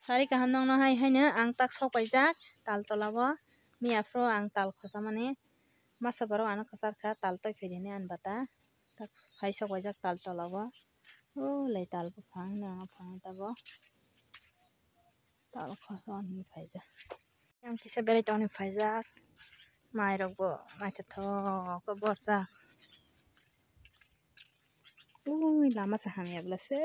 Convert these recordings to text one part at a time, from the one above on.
Sari kaham nong no hai haino ang tak sok paijak tal tolao miafro ang tal khosa mane masa baro ano khasar kha tal toi phedini an bata tak hai sok paijak tal tolao o lai tal phang na phang tabo tal khosa ni phaija yang kisa berai toni phaijak mai rok bo mai tho ko borsa ui lama sa ham yabla se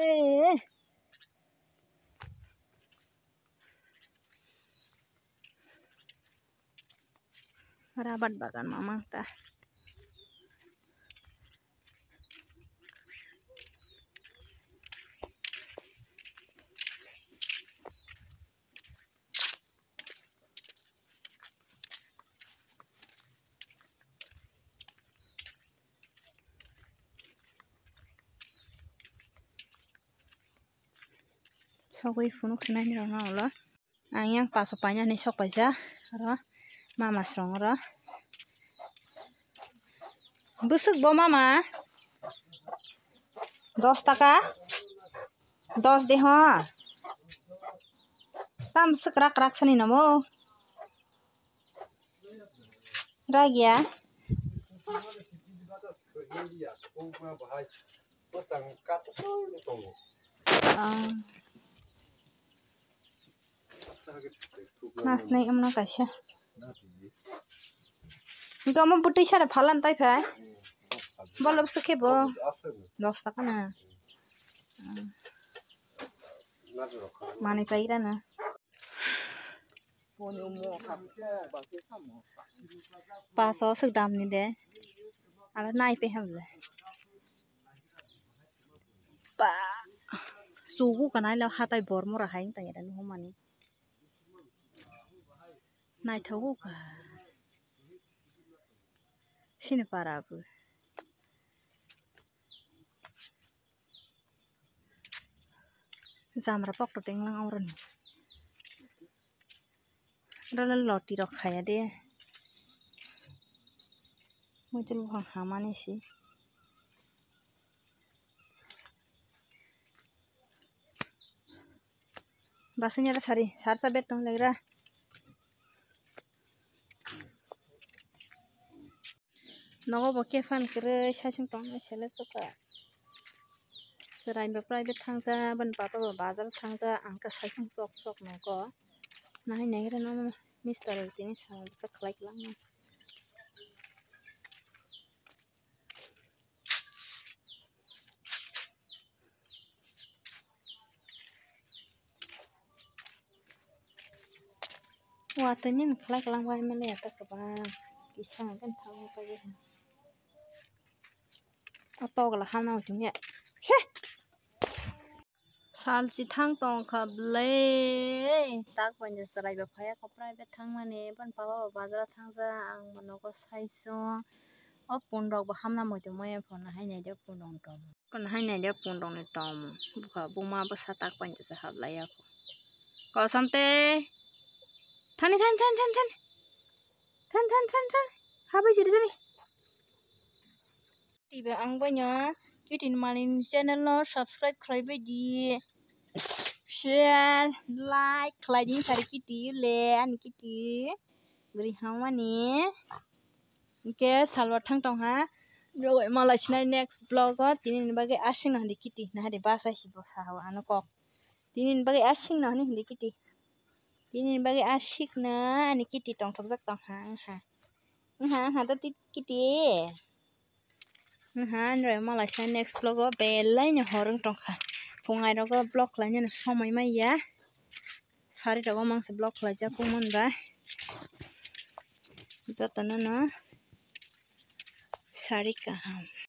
rabat bagan mamang ta sogui funuk sinai ni rong lo ang yang paso panya ni sok paja ro mama srong ro busuk bo mama 10 টাকা 10 deh ha tam sekrak rak sani namo ragia nas nai amna kaisa itu ama putih sara phalan tai phai balap sekhe bo 10 টাকা na mani paira na paso sek dam ni de ala nai pe hamle pa sugu kanai la hatai bor mora hain tai dan homani nai thogu ka sini para bu jamra pok to tenglang auran rala loti rok khaya de mutul bang hamani si basanya ra sari sar sa bet tong legra nogo boke fan kre sachung tong sele soka serai be private thangja ban papa bazar thangja angka sachung sok sok nogo nai negra no mister tini sa khlai lang watanin khlai lang wai mele ta ka ba kisang kan thang pa ye atog la hana utumye she sal chi thang tong khable tak panje sarai ba phaya ka private thang mane ban papa bazar thangja ang monogo saiso o pundok ba hamna moito moye phone hai nei de pundong tom kon hai nei de pundong ni tom buka buma ba sa tak panje sa hablaya ko samte thani than habai jiri tani tiba ang banyo kitin manin channel no subscribe khlaibai di share like khlaini sari kiti le ani kiti beri hamani ke salwa thang tong ha roi malai sinai next vlog tinin bage asing na kiti na hade basa hibo sawa ano kok tinin bage asing na ni kiti tinin bage asik na ani kiti tong thok jak tong ha ta kiti ha roi malai sinai next vlog belai ni horung tong kha pungai rogo vlog lainnya somai mai ya sari rogo mangse vlog laija kumon ba jatana na sari kaham